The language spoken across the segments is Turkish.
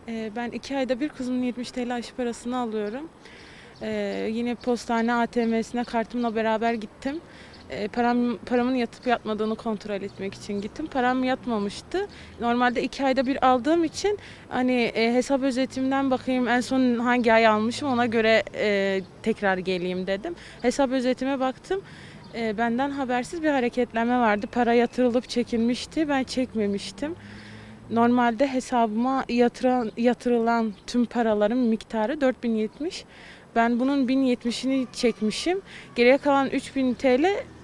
Ben 2 ayda bir kızımın 70 TL aşı parasını alıyorum. Yine postane ATM'sine kartımla beraber gittim. Paramın yatıp yatmadığını kontrol etmek için gittim. Param yatmamıştı. Normalde 2 ayda bir aldığım için hani hesap özetimden bakayım en son hangi ay almışım ona göre tekrar geleyim dedim. Hesap özetime baktım. Benden habersiz bir hareketlenme vardı. Para yatırılıp çekilmişti. Ben çekmemiştim. Normalde hesabıma yatırılan tüm paraların miktarı 4070. Ben bunun 1070'ini çekmişim. Geriye kalan 3000 TL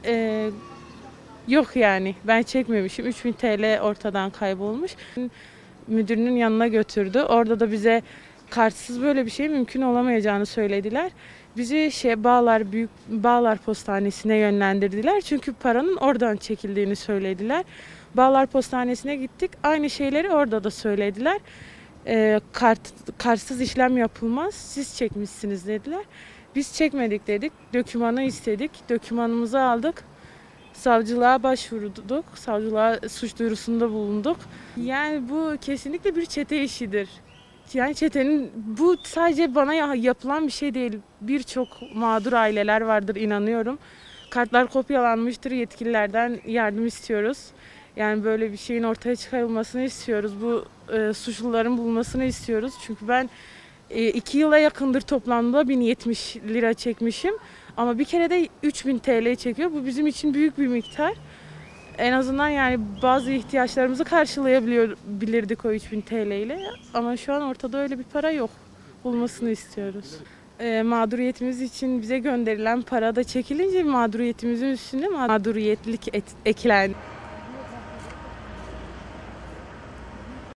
yok yani. Ben çekmemişim. 3000 TL ortadan kaybolmuş. Müdürünün yanına götürdü. Orada da bize kartsız böyle bir şey mümkün olamayacağını söylediler. Bizi Büyük Bağlar Postanesi'ne yönlendirdiler. Çünkü paranın oradan çekildiğini söylediler. Bağlar Postanesi'ne gittik. Aynı şeyleri orada da söylediler. Kartsız işlem yapılmaz. Siz çekmişsiniz dediler. Biz çekmedik dedik. Dokümanı istedik. Dokümanımızı aldık. Savcılığa başvurduk. Savcılığa suç duyurusunda bulunduk. Yani bu kesinlikle bir çete işidir. Yani bu sadece bana yapılan bir şey değil. Birçok mağdur aileler vardır inanıyorum. Kartlar kopyalanmıştır. Yetkililerden yardım istiyoruz. Yani böyle bir şeyin ortaya çıkarılmasını istiyoruz. Bu suçluların bulunmasını istiyoruz. Çünkü ben 2 yıla yakındır toplamda 1070 lira çekmişim. Ama bir kere de 3000 TL çekiyor. Bu bizim için büyük bir miktar. En azından yani bazı ihtiyaçlarımızı karşılayabilirdik o 3000 TL ile. Ama şu an ortada öyle bir para yok. Bulmasını istiyoruz. Mağduriyetimiz için bize gönderilen para da çekilince mağduriyetimizin üstüne mağduriyetlik eklendi.